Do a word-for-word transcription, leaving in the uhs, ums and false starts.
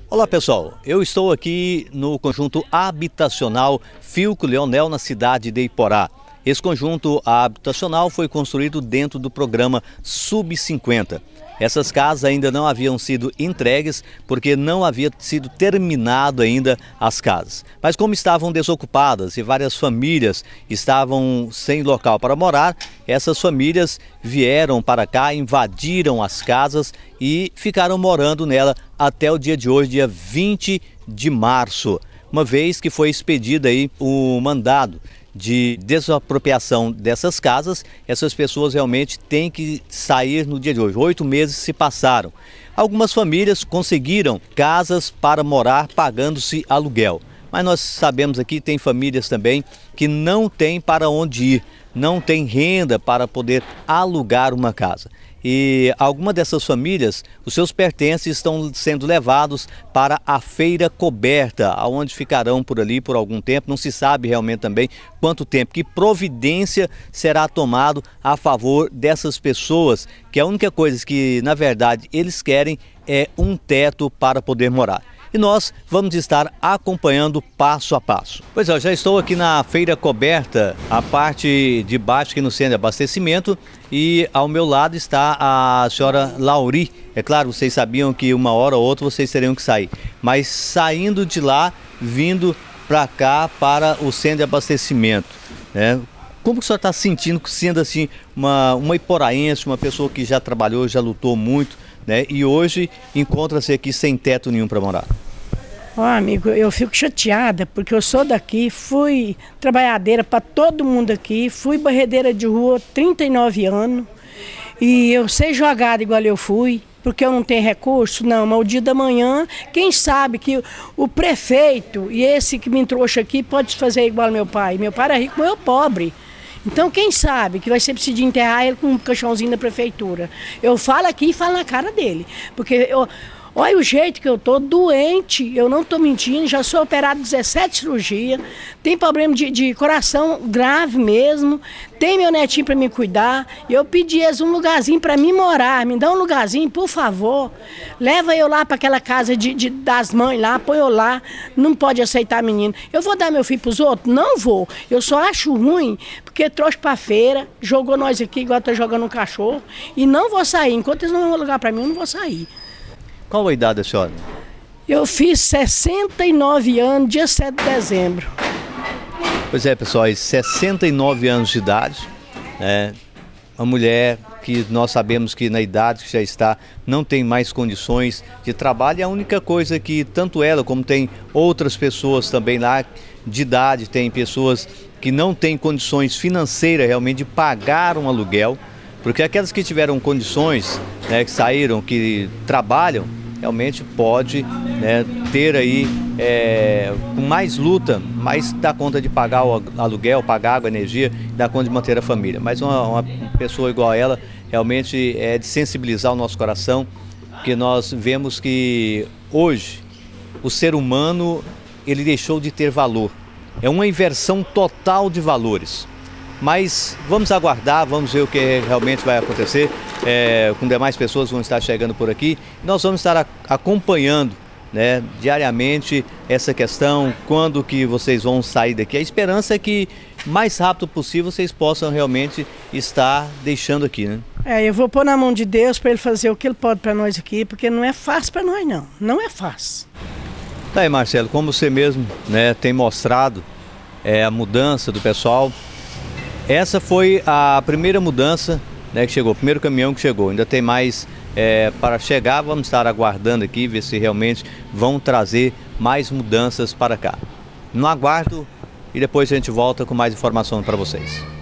Olá pessoal, eu estou aqui no conjunto habitacional Filco Leonel, na cidade de Iporá. Esse conjunto habitacional foi construído dentro do programa Sub cinquenta. Essas casas ainda não haviam sido entregues porque não havia sido terminado ainda as casas. Mas como estavam desocupadas e várias famílias estavam sem local para morar, essas famílias vieram para cá, invadiram as casas e ficaram morando nela até o dia de hoje, dia vinte de março, uma vez que foi expedido aí o mandado de desapropriação dessas casas. Essas pessoas realmente têm que sair no dia de hoje. Oito meses se passaram. Algumas famílias conseguiram casas para morar pagando-se aluguel. Mas nós sabemos aqui, tem famílias também que não têm para onde ir, não tem renda para poder alugar uma casa. E algumas dessas famílias, os seus pertences estão sendo levados para a feira coberta, onde ficarão por ali por algum tempo. Não se sabe realmente também quanto tempo, que providência será tomado a favor dessas pessoas, que a única coisa que na verdade eles querem é um teto para poder morar. E nós vamos estar acompanhando passo a passo. Pois é, eu já estou aqui na feira coberta, a parte de baixo aqui no centro de abastecimento, e ao meu lado está a senhora Lauri. É claro, vocês sabiam que uma hora ou outra vocês teriam que sair, mas saindo de lá, vindo para cá para o centro de abastecimento, né? Como que o senhor está sentindo, sendo assim uma, uma iporaense, uma pessoa que já trabalhou, já lutou muito, né? E hoje encontra-se aqui sem teto nenhum para morar? Ó, amigo, eu fico chateada porque eu sou daqui, fui trabalhadeira para todo mundo aqui, fui barredeira de rua trinta e nove anos e eu sei jogada igual eu fui, porque eu não tenho recurso, não, mas o dia da manhã, quem sabe que o prefeito e esse que me trouxe aqui pode fazer igual meu pai. Meu pai era rico, mas eu pobre. Então quem sabe que vai ser preciso enterrar ele com um caixãozinho da prefeitura. Eu falo aqui e falo na cara dele, porque eu... Olha o jeito que eu tô, doente, eu não tô mentindo, já sou operado dezessete cirurgias, tem problema de, de coração grave mesmo, tem meu netinho para me cuidar, eu pedi eles um lugarzinho para mim morar, me dá um lugarzinho, por favor, leva eu lá para aquela casa de, de, das mães lá, põe eu lá, não pode aceitar menino. Eu vou dar meu filho para os outros? Não vou, eu só acho ruim, porque trouxe para a feira, jogou nós aqui igual tá jogando um cachorro, e não vou sair, enquanto eles não vão lugar para mim, eu não vou sair. Qual a idade da senhora? Eu fiz sessenta e nove anos, dia sete de dezembro. Pois é, pessoal, sessenta e nove anos de idade, né? Uma mulher que nós sabemos que na idade que já está, não tem mais condições de trabalho. E a única coisa que tanto ela como tem outras pessoas também lá de idade, tem pessoas que não têm condições financeiras realmente de pagar um aluguel, porque aquelas que tiveram condições, né, que saíram, que trabalham, realmente pode, né, ter aí é, com mais luta, mais dá conta de pagar o aluguel, pagar água, energia, dá conta de manter a família. Mas uma, uma pessoa igual a ela, realmente é de sensibilizar o nosso coração, porque nós vemos que hoje o ser humano, ele deixou de ter valor. É uma inversão total de valores. Mas vamos aguardar, vamos ver o que realmente vai acontecer, é, com demais pessoas que vão estar chegando por aqui. Nós vamos estar acompanhando, né, diariamente essa questão, quando que vocês vão sair daqui. A esperança é que mais rápido possível vocês possam realmente estar deixando aqui, né? É, eu vou pôr na mão de Deus para ele fazer o que ele pode para nós aqui, porque não é fácil para nós não, não é fácil. Tá aí, Marcelo, como você mesmo, né, tem mostrado é, a mudança do pessoal. Essa foi a primeira mudança, né, que chegou, o primeiro caminhão que chegou. Ainda tem mais é, para chegar, vamos estar aguardando aqui, ver se realmente vão trazer mais mudanças para cá. No aguardo e depois a gente volta com mais informação para vocês.